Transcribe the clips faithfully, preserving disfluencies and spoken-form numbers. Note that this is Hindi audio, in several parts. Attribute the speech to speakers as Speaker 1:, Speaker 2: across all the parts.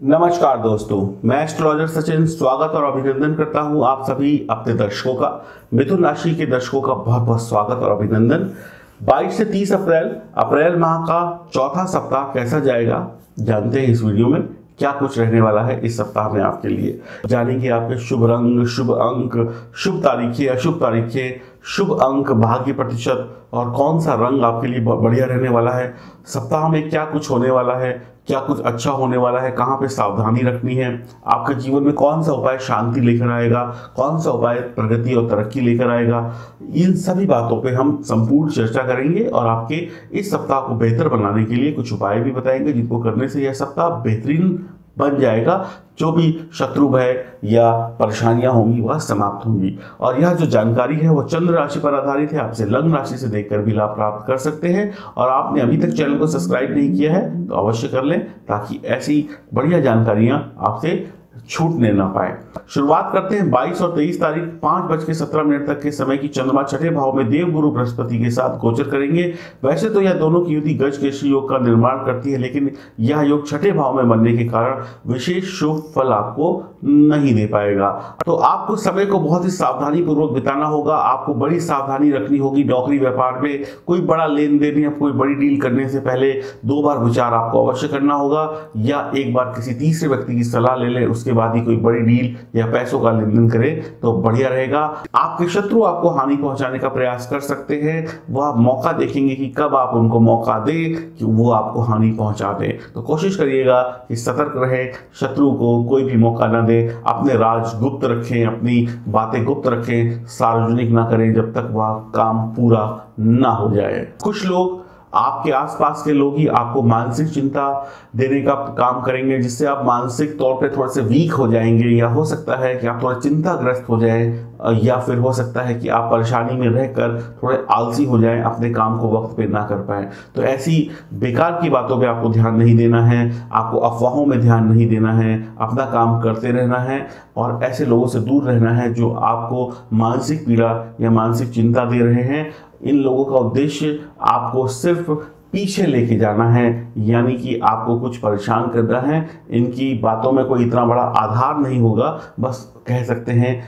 Speaker 1: नमस्कार दोस्तों, मैं एस्ट्रोलॉजर सचिन स्वागत और अभिनंदन करता हूं आप सभी अपने दर्शकों का। मिथुन राशि के दर्शकों का बहुत बहुत स्वागत और अभिनंदन। बाईस से तीस अप्रैल अप्रैल माह का चौथा सप्ताह कैसा जाएगा जानते हैं इस वीडियो में। क्या कुछ रहने वाला है इस सप्ताह में आपके लिए, जानेंगे आपके शुभ रंग, शुभ अंक, शुभ तारीखें, अशुभ तारीखें, शुभ अंक, भाग्य प्रतिशत और कौन सा रंग आपके लिए बढ़िया रहने वाला है। सप्ताह में क्या कुछ होने वाला है, क्या कुछ अच्छा होने वाला है, कहाँ पे सावधानी रखनी है, आपके जीवन में कौन सा उपाय शांति लेकर आएगा, कौन सा उपाय प्रगति और तरक्की लेकर आएगा। इन सभी बातों पे हम संपूर्ण चर्चा करेंगे और आपके इस सप्ताह को बेहतर बनाने के लिए कुछ उपाय भी बताएंगे जिनको करने से यह सप्ताह बेहतरीन बन जाएगा। जो भी शत्रु भय या परेशानियां होंगी वह समाप्त होंगी। और यह जो जानकारी है वह चंद्र राशि पर आधारित है। आपसे लग्न राशि से देखकर भी लाभ प्राप्त कर सकते हैं। और आपने अभी तक चैनल को सब्सक्राइब नहीं किया है तो अवश्य कर लें ताकि ऐसी बढ़िया जानकारियां आपसे छूटने ना पाए। शुरुआत करते हैं बाईस और तेईस तारीख पांच बज के सत्रह मिनट तक के समय की। चंद्रमा छठे भाव में देव गुरु बृहस्पति के साथ गोचर करेंगे। वैसे तो यह दोनों की युति गज केसरी योग का निर्माण करती है, लेकिन यह योग छठे भाव में बनने के कारण विशेष शुभ फल आपको नहीं दे पाएगा। तो आपको समय को बहुत ही सावधानी पूर्वक बिताना होगा। आपको बड़ी सावधानी रखनी होगी। नौकरी व्यापार में कोई बड़ा लेन देन या कोई बड़ी डील करने से पहले दो बार विचार आपको अवश्य करना होगा, या एक बार किसी तीसरे व्यक्ति की सलाह ले लें, उसके बाद ही कोई बड़ी डील या पैसों का लेन देन करें तो बढ़िया रहेगा। आपके शत्रु आपको हानि पहुंचाने का प्रयास कर सकते हैं। वह मौका देखेंगे कि कब आप उनको मौका दें कि वो आपको हानि पहुंचा दें। तो कोशिश करिएगा कि सतर्क रहे, शत्रु को कोई भी मौका ना दे। अपने राज गुप्त रखें, अपनी बातें गुप्त रखें, सार्वजनिक ना करें जब तक वह काम पूरा ना हो जाए। कुछ लोग, आपके आसपास के लोग ही आपको मानसिक चिंता देने का काम करेंगे, जिससे आप मानसिक तौर पे थोड़े से वीक हो जाएंगे, या हो सकता है कि आप थोड़ा चिंताग्रस्त हो जाएं, या फिर हो सकता है कि आप परेशानी में रहकर थोड़े आलसी हो जाएं, अपने काम को वक्त पे ना कर पाएं। तो ऐसी बेकार की बातों पे आपको ध्यान नहीं देना है, आपको अफवाहों में ध्यान नहीं देना है, अपना काम करते रहना है और ऐसे लोगों से दूर रहना है जो आपको मानसिक पीड़ा या मानसिक चिंता दे रहे हैं। इन लोगों का उद्देश्य आपको सिर्फ पीछे लेके जाना है, यानी कि आपको कुछ परेशान करना है। इनकी बातों में कोई इतना बड़ा आधार नहीं होगा, बस कह सकते हैं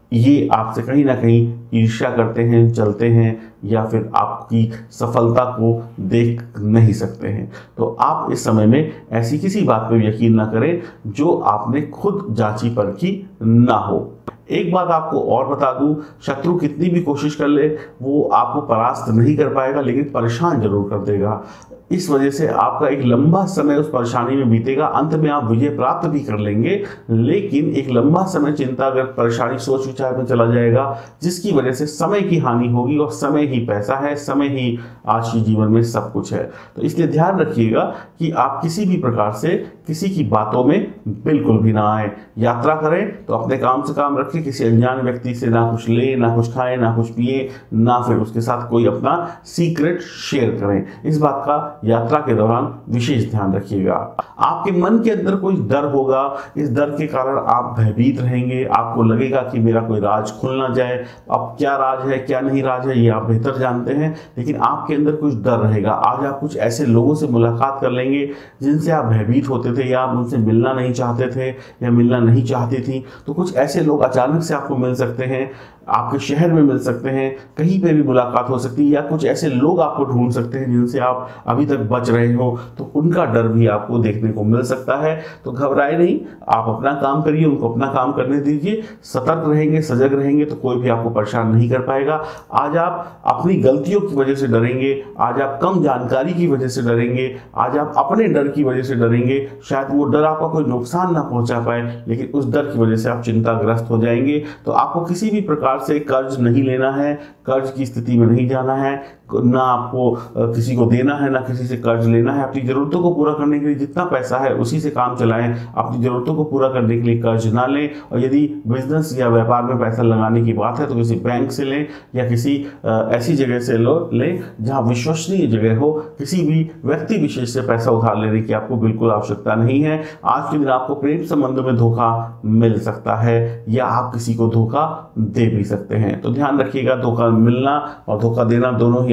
Speaker 1: ये आपसे कहीं ना कहीं ईर्ष्या करते हैं, चलते हैं, या फिर आपकी सफलता को देख नहीं सकते हैं। तो आप इस समय में ऐसी किसी बात पर यकीन ना करें जो आपने खुद जांची परखी ना हो। एक बात आपको और बता दूं, शत्रु कितनी भी कोशिश कर ले वो आपको परास्त नहीं कर पाएगा, लेकिन परेशान जरूर कर देगा। इस वजह से आपका एक लंबा समय उस परेशानी में बीतेगा। अंत में आप विजय प्राप्त भी कर लेंगे, लेकिन एक लंबा समय चिंता अगर परेशानी सोच विचार में चला जाएगा, जिसकी वजह से समय की हानि होगी। और समय ही पैसा है, समय ही आज के जीवन में सब कुछ है। तो इसलिए ध्यान रखिएगा कि आप किसी भी प्रकार से किसी की बातों में बिल्कुल भी ना आए। यात्रा करें तो अपने काम से काम रखें, किसी अनजान व्यक्ति से ना कुछ ले, ना कुछ खाएं, ना कुछ पिए, ना फिर उसके साथ कोई अपना सीक्रेट शेयर करें। इस बात का यात्रा के दौरान विशेष ध्यान रखिएगा। आपके मन के अंदर कोई डर होगा, इस डर के कारण आप भयभीत रहेंगे। आपको लगेगा कि मेरा कोई राज खुल ना जाए। अब क्या राज है क्या नहीं राज है ये आप बेहतर जानते हैं, लेकिन आपके अंदर कुछ डर रहेगा। आज आप कुछ ऐसे लोगों से मुलाकात कर लेंगे जिनसे आप भयभीत होते थे, या आप उनसे मिलना नहीं चाहते थे या मिलना नहीं चाहती थी। तो कुछ ऐसे लोग अचानक से आपको मिल सकते हैं, आपके शहर में मिल सकते हैं, कहीं पे भी मुलाकात हो सकती है, या कुछ ऐसे लोग आपको ढूंढ सकते हैं जिनसे आप अभी तक बच रहे हो। तो उनका डर भी आपको देखने को मिल सकता है। तो घबराए नहीं, आप अपना काम करिए, उनको अपना काम करने दीजिए। सतर्क रहेंगे, सजग रहेंगे तो कोई भी आपको परेशान नहीं कर पाएगा। आज आप अपनी गलतियों की वजह से डरेंगे, आज आप कम जानकारी की वजह से डरेंगे, आज आप अपने डर की वजह से डरेंगे। शायद वो डर आपका कोई नुकसान ना पहुंचा पाए, लेकिन उस डर की वजह से आप चिंताग्रस्त हो जाएंगे। तो आपको किसी भी प्रकार से कर्ज नहीं लेना है, कर्ज की स्थिति में नहीं जाना है, ना आपको किसी को देना है, ना किसी से कर्ज लेना है। अपनी जरूरतों को पूरा करने के लिए जितना पैसा है उसी से काम चलाएं। अपनी जरूरतों को पूरा करने के लिए कर्ज ना लें। और यदि बिजनेस या व्यापार में पैसा लगाने की बात है तो किसी बैंक से लें, या किसी ऐसी जगह से लो लें जहां विश्वसनीय जगह हो। किसी भी व्यक्ति विशेष से पैसा उधार लेने की आपको बिल्कुल आवश्यकता नहीं है। आज के दिन आपको प्रेम संबंध में धोखा मिल सकता है, या आप किसी को धोखा दे भी सकते हैं। तो ध्यान रखिएगा, धोखा मिलना और धोखा देना दोनों ही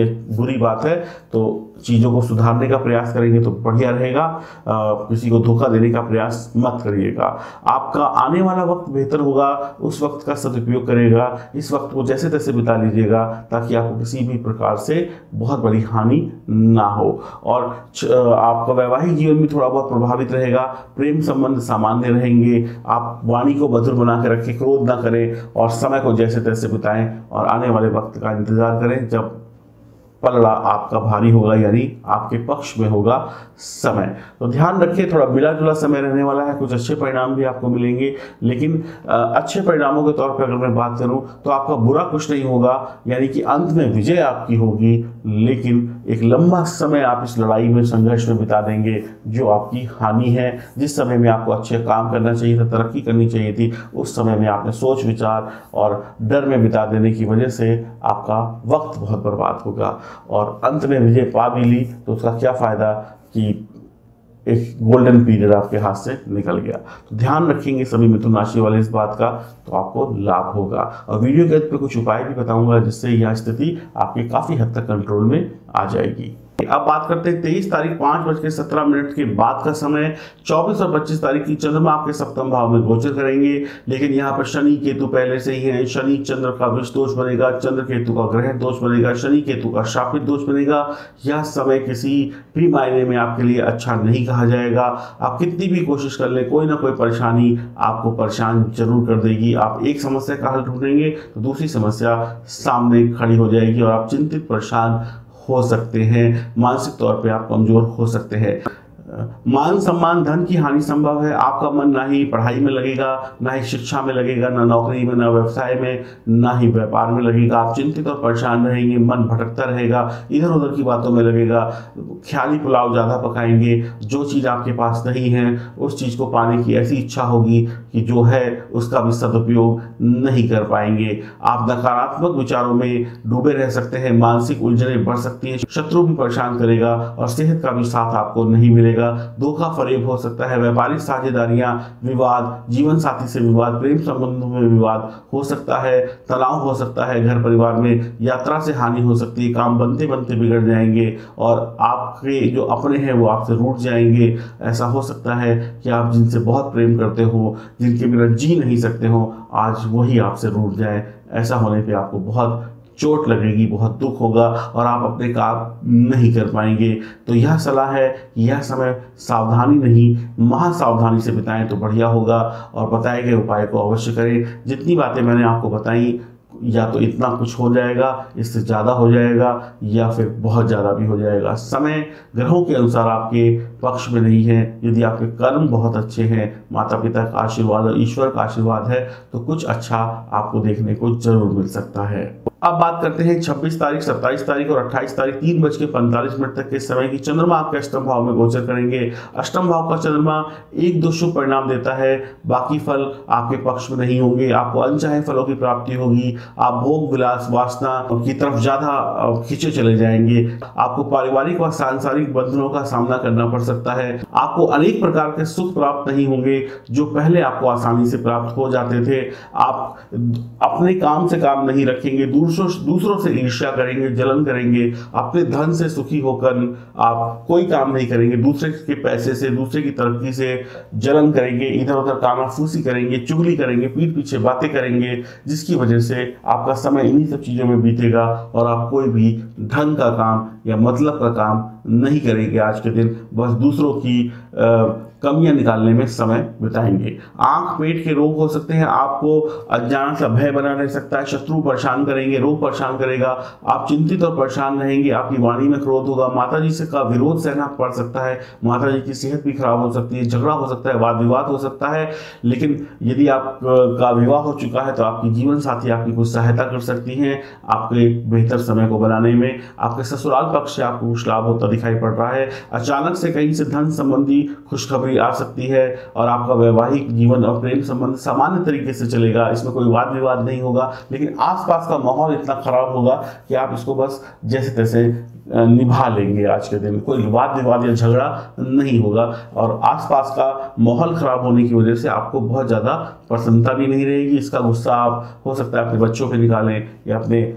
Speaker 1: बुरी बात है, तो चीज़ों को सुधारने का प्रयास करेंगे तो बढ़िया रहेगा। आ, किसी को धोखा देने का प्रयास मत करिएगा। आपका आने वाला वक्त बेहतर होगा, उस वक्त का सदुपयोग करेगा। इस वक्त को जैसे तैसे बिता लीजिएगा ताकि आपको किसी भी प्रकार से बहुत बड़ी हानि ना हो। और आपका वैवाहिक जीवन भी थोड़ा बहुत प्रभावित रहेगा। प्रेम संबंध सामान्य रहेंगे। आप वाणी को मधुर बना के रखें, क्रोध ना करें और समय को जैसे तैसे बिताएं और आने वाले वक्त का इंतजार करें जब पलड़ा आपका भारी होगा, यानी आपके पक्ष में होगा समय। तो ध्यान रखिए, थोड़ा मिला जुला समय रहने वाला है। कुछ अच्छे परिणाम भी आपको मिलेंगे, लेकिन अच्छे परिणामों के तौर पर अगर मैं बात करूं तो आपका बुरा कुछ नहीं होगा, यानी कि अंत में विजय आपकी होगी, लेकिन एक लंबा समय आप इस लड़ाई में, संघर्ष में बिता देंगे जो आपकी हानि है। जिस समय में आपको अच्छे काम करना चाहिए था, तरक्की करनी चाहिए थी, उस समय में आपने सोच विचार और डर में बिता देने की वजह से आपका वक्त बहुत बर्बाद होगा और अंत में विजय पा भी ली तो उसका क्या फायदा कि एक गोल्डन पीरियड आपके हाथ से निकल गया। तो ध्यान रखेंगे सभी मिथुन राशि वाले इस बात का, तो आपको लाभ होगा। और वीडियो के अंत पे कुछ उपाय भी बताऊंगा जिससे यह स्थिति आपके काफी हद तक कंट्रोल में आ जाएगी। अब बात करते हैं तेईस तारीख पाँच बज के सत्रह मिनट के बाद का समय। चौबीस और पच्चीस तारीख की चंद्रमा आपके सप्तम भाव में गोचर करेंगे, लेकिन यहाँ पर शनि केतु पहले से ही है। शनि चंद्र का विष दोष बनेगा, चंद्र केतु का ग्रह दोष बनेगा, शनि केतु का शापित दोष बनेगा। यह समय किसी भी मायने में आपके लिए अच्छा नहीं कहा जाएगा। आप कितनी भी कोशिश कर लें, कोई ना कोई परेशानी आपको परेशान जरूर कर देगी। आप एक समस्या का हल ढूंढेंगे तो दूसरी समस्या सामने खड़ी हो जाएगी और आप चिंतित परेशान हो सकते हैं। मानसिक तौर पे आप कमजोर हो सकते हैं। मान सम्मान धन की हानि संभव है। आपका मन ना ही पढ़ाई में लगेगा, ना ही शिक्षा में लगेगा, ना नौकरी में, ना व्यवसाय में, ना ही व्यापार में लगेगा। आप चिंतित और परेशान रहेंगे, मन भटकता रहेगा, इधर उधर की बातों में लगेगा, ख्याली पुलाव ज़्यादा पकाएंगे। जो चीज़ आपके पास नहीं है उस चीज़ को पाने की ऐसी इच्छा होगी कि जो है उसका भी सदुपयोग नहीं कर पाएंगे। आप नकारात्मक विचारों में डूबे रह सकते हैं, मानसिक उलझनें बढ़ सकती हैं, शत्रु भी परेशान करेगा और सेहत का भी साथ आपको नहीं मिलेगा। धोखा फरेब हो सकता है, व्यापारिक साझेदारियां, विवाद, जीवन साथी से विवाद, प्रेम संबंधों में विवाद हो सकता है, तनाव हो सकता है, घर परिवार में यात्रा से हानि हो सकती है, काम बनते बनते बिगड़ जाएंगे और आपके जो अपने हैं वो आपसे रूठ जाएंगे। ऐसा हो सकता है कि आप जिनसे बहुत प्रेम करते हो, जिनके बिना जी नहीं सकते हो, आज वही आपसे रूठ जाए। ऐसा होने पे आपको बहुत चोट लगेगी, बहुत दुख होगा और आप अपने काम नहीं कर पाएंगे। तो यह सलाह है कि यह समय सावधानी नहीं, महा सावधानी से बिताएं तो बढ़िया होगा और बताए गए उपाय को अवश्य करें। जितनी बातें मैंने आपको बताई, या तो इतना कुछ हो जाएगा, इससे ज़्यादा हो जाएगा, या फिर बहुत ज़्यादा भी हो जाएगा। समय ग्रहों के अनुसार आपके पक्ष में नहीं है। यदि आपके कर्म बहुत अच्छे हैं, माता पिता का आशीर्वाद और ईश्वर का आशीर्वाद है, तो कुछ अच्छा आपको देखने को जरूर मिल सकता है। अब बात करते हैं छब्बीस तारीख, सत्ताईस तारीख और अट्ठाईस तारीख तीन बज के पैंतालीस मिनट तक के समय की। चंद्रमा आपके अष्टम भाव में गोचर करेंगे। अष्टम भाव का चंद्रमा एक दो शुभ परिणाम देता है, बाकी फल आपके पक्ष में नहीं होंगे। आपको अनचाहे फलों की प्राप्ति होगी। आप भोग विलास वासना की तरफ ज्यादा खींचे चले जाएंगे। आपको पारिवारिक और सांसारिक बंधनों का सामना करना पड़ सकता है। आपको अनेक प्रकार के सुख प्राप्त नहीं होंगे जो पहले आपको आसानी से प्राप्त हो जाते थे। आप अपने काम से काम नहीं रखेंगे, दूसरों दूसरों से ईर्ष्या करेंगे, जलन करेंगे। अपने धन से सुखी होकर आप कोई काम नहीं करेंगे, दूसरे के पैसे से, दूसरे की तरक्की से जलन करेंगे, इधर उधर कानाफूसी करेंगे, चुगली करेंगे, पीठ पीछे बातें करेंगे, जिसकी वजह से आपका समय इन्हीं सब चीजों में बीतेगा और आप कोई भी ढंग का काम या मतलब का काम नहीं करेंगे। आज के दिन बस दूसरों की आ, कमियां निकालने में समय बिताएंगे। आंख पेट के रोग हो सकते हैं। आपको अज्ञान सा भय बना रह सकता है। शत्रु परेशान करेंगे, रोग परेशान करेगा। आप चिंतित और परेशान रहेंगे। आपकी वाणी में क्रोध होगा। माता जी से का विरोध सहना पड़ सकता है। माता जी की सेहत भी खराब हो सकती है, झगड़ा हो सकता है, वाद विवाद हो सकता है। लेकिन यदि आप का विवाह हो चुका है तो आपकी जीवन साथी आपकी कुछ सहायता कर सकती हैं आपके बेहतर समय को बनाने में। आपके ससुराल पक्ष से आपको कुछ लाभ होता दिखाई पड़ रहा है। अचानक से कहीं से धन संबंधी खुशखबरी आ सकती है और आपका वैवाहिक जीवन और प्रेम संबंध सामान्य तरीके से चलेगा। इसमें कोई वाद विवाद नहीं होगा, लेकिन आसपास का माहौल इतना खराब होगा कि आप इसको बस जैसे तैसे निभा लेंगे। आज के दिन कोई वाद विवाद या झगड़ा नहीं होगा और आसपास का माहौल खराब होने की वजह से आपको बहुत ज़्यादा प्रसन्नता भी नहीं रहेगी। इसका गुस्सा आप हो सकता है अपने बच्चों पे निकालें या अपने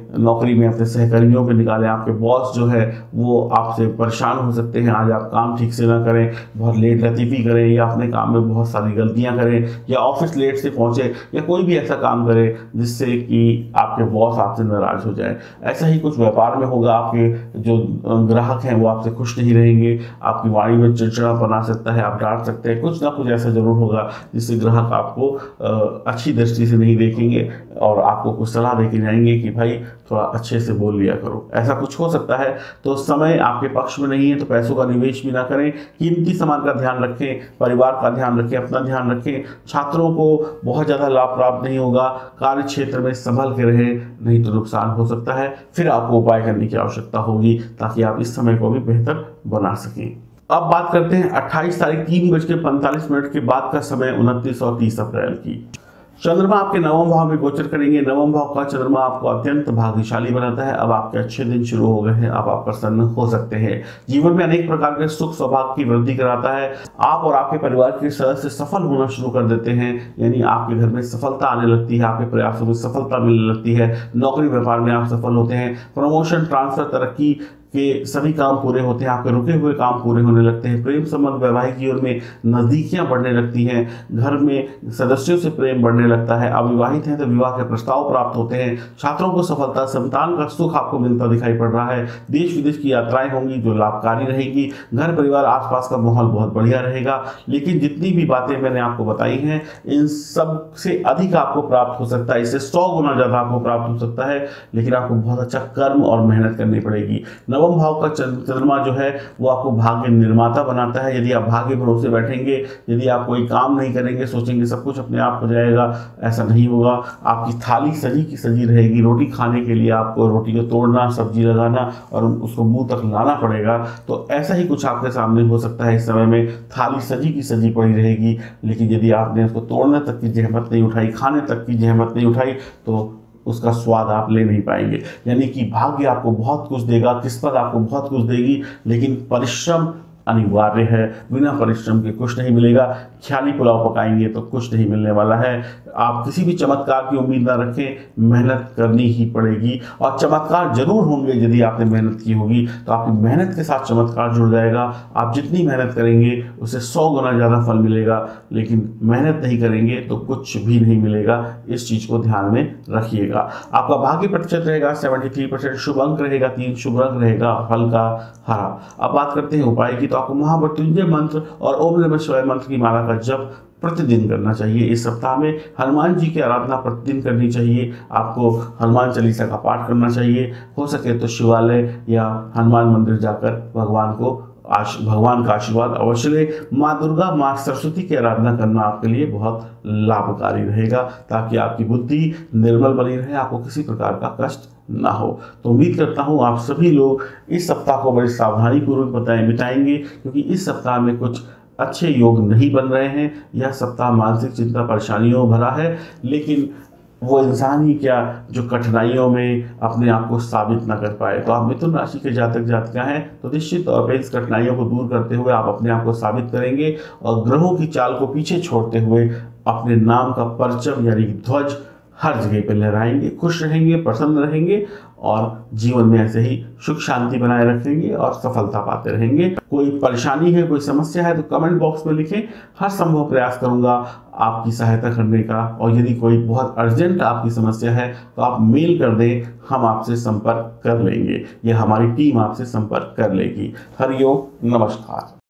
Speaker 1: नौकरी में अपने सहकर्मियों को निकालें। आपके बॉस जो है वो आपसे परेशान हो सकते हैं, आज आप काम ठीक से ना करें, बहुत लेट लतीफ़ी करें या अपने काम में बहुत सारी गलतियां करें या ऑफिस लेट से पहुंचे या कोई भी ऐसा काम करें जिससे कि आपके बॉस आपसे नाराज हो जाए। ऐसा ही कुछ व्यापार में होगा, आपके जो ग्राहक हैं वो आपसे खुश नहीं रहेंगे, आपकी वाणी में चिड़चिड़ापन आ सकता है, आप डांट सकते हैं, कुछ ना कुछ ऐसा जरूर होगा जिससे ग्राहक आपको अच्छी दृष्टि से नहीं देखेंगे और आपको कुछ सलाह देके जाएंगे कि भाई थोड़ा अच्छे से बोल लिया करो। ऐसा कुछ हो सकता है। तो समय आपके पक्ष में नहीं है तो पैसों का निवेश भी ना करें, कीमती सामान का ध्यान रखें, परिवार का ध्यान रखें, अपना ध्यान रखें। छात्रों को बहुत ज़्यादा लाभ प्राप्त नहीं होगा, कार्य क्षेत्र में संभल के रहें, नहीं तो नुकसान हो सकता है। फिर आपको उपाय करने की आवश्यकता होगी ताकि आप इस समय को भी बेहतर बना सकें। अब बात करते हैं अट्ठाईस तारीख तीन बज के पैंतालीस मिनट के बाद का समय उनतीस और तीस अप्रैल की। चंद्रमा आपके नवम भाव में गोचर करेंगे। नवम भाव का चंद्रमा आपको अत्यंत भाग्यशाली बनाता है। अब आपके अच्छे दिन शुरू हो गए हैं, अब आप प्रसन्न हो सकते हैं। जीवन में अनेक प्रकार के सुख सौभाग्य की वृद्धि कराता है। आप और आपके परिवार के सदस्य सफल होना शुरू कर देते हैं, यानी आपके घर में सफलता आने लगती है, आपके प्रयासों में सफलता मिलने लगती है। नौकरी व्यापार में आप सफल होते हैं। प्रमोशन, ट्रांसफर, तरक्की के सभी काम पूरे होते हैं, आपके रुके हुए काम पूरे होने लगते हैं। प्रेम संबंध, वैवाहिक जीवन में नजदीकियां बढ़ने लगती हैं। घर में सदस्यों से प्रेम बढ़ने लगता है। अविवाहित हैं तो विवाह के प्रस्ताव प्राप्त होते हैं। छात्रों को सफलता, संतान का सुख आपको मिलता दिखाई पड़ रहा है। देश विदेश की यात्राएं होंगी जो लाभकारी रहेगी। घर परिवार आसपास का माहौल बहुत बढ़िया रहेगा। लेकिन जितनी भी बातें मैंने आपको बताई हैं इन सब से अधिक आपको प्राप्त हो सकता है, इससे सौ गुना ज्यादा आपको प्राप्त हो सकता है। लेकिन आपको बहुत अच्छा कर्म और मेहनत करनी पड़ेगी। नवम भाव का चंद्रमा जो है वो आपको भाग्य निर्माता बनाता है। यदि आप भाग्य भरोसे बैठेंगे, यदि आप कोई काम नहीं करेंगे, सोचेंगे सब कुछ अपने आप हो जाएगा, ऐसा नहीं होगा। आपकी थाली सजी की सजी रहेगी। रोटी खाने के लिए आपको रोटी को तोड़ना, सब्जी लगाना और उसको मुंह तक लाना पड़ेगा। तो ऐसा ही कुछ आपके सामने हो सकता है। इस समय में थाली सजी की सजी पड़ी रहेगी, लेकिन यदि आपने उसको तोड़ने तक की जहमत नहीं उठाई, खाने तक की जहमत नहीं उठाई, तो उसका स्वाद आप ले नहीं पाएंगे। यानी कि भाग्य आपको बहुत कुछ देगा, किस्मत आपको बहुत कुछ देगी, लेकिन परिश्रम अनिवार्य है। बिना परिश्रम के कुछ नहीं मिलेगा। ख्याली पुलाव पकाएंगे तो कुछ नहीं मिलने वाला है। आप किसी भी चमत्कार की उम्मीद ना रखें, मेहनत करनी ही पड़ेगी। और चमत्कार जरूर होंगे यदि आपने मेहनत की होगी, तो आपकी मेहनत के साथ चमत्कार जुड़ जाएगा। आप जितनी मेहनत करेंगे उससे सौ गुना ज़्यादा फल मिलेगा, लेकिन मेहनत नहीं करेंगे तो कुछ भी नहीं मिलेगा। इस चीज़ को ध्यान में रखिएगा। आपका भाग्य प्रतिशत रहेगा सेवेंटी थ्री परसेंट, शुभ अंक रहेगा तीन, शुभ रंग रहेगा हल्का हरा। अब बात करते हैं उपाय की। तो आपको महामृत्युंजय मंत्र और ओम नमः शिवाय मंत्र की माला का जप प्रतिदिन करना चाहिए। इस सप्ताह में हनुमान जी की आराधना प्रतिदिन करनी चाहिए। आपको हनुमान चालीसा का पाठ करना चाहिए। हो सके तो शिवालय या हनुमान मंदिर जाकर भगवान को भगवान का आशीर्वाद अवश्य ले। माँ दुर्गा, माँ सरस्वती की आराधना करना आपके लिए बहुत लाभकारी रहेगा, ताकि आपकी बुद्धि निर्मल बनी रहे, आपको किसी प्रकार का कष्ट ना हो। तो उम्मीद करता हूँ आप सभी लोग इस सप्ताह को बड़ी सावधानी पूर्वक बताएं बिताएंगे, क्योंकि इस सप्ताह में कुछ अच्छे योग नहीं बन रहे हैं। यह सप्ताह मानसिक चिंता परेशानियों भरा है, लेकिन वो इंसान ही क्या जो कठिनाइयों में अपने आप को साबित ना कर पाए। तो आप मिथुन राशि के जातक जातिका हैं तो निश्चित तौर पर इस कठिनाइयों को दूर करते हुए आप अपने आप को साबित करेंगे और ग्रहों की चाल को पीछे छोड़ते हुए अपने नाम का परचम यानी ध्वज हर जगह पर लहराएंगे, खुश रहेंगे, प्रसन्न रहेंगे और जीवन में ऐसे ही सुख शांति बनाए रखेंगे और सफलता पाते रहेंगे। कोई परेशानी है, कोई समस्या है तो कमेंट बॉक्स में लिखें। हर संभव प्रयास करूंगा आपकी सहायता करने का। और यदि कोई बहुत अर्जेंट आपकी समस्या है तो आप मेल कर दें, हम आपसे संपर्क कर लेंगे या हमारी टीम आपसे संपर्क कर लेगी। हरिओम, नमस्कार।